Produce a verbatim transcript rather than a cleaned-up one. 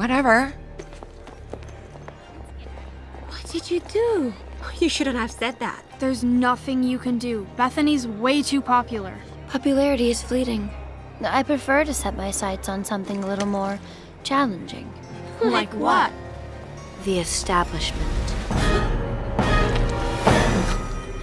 Whatever. What did you do? You shouldn't have said that. There's nothing you can do. Bethany's way too popular. Popularity is fleeting. I prefer to set my sights on something a little more challenging. Like what? The establishment.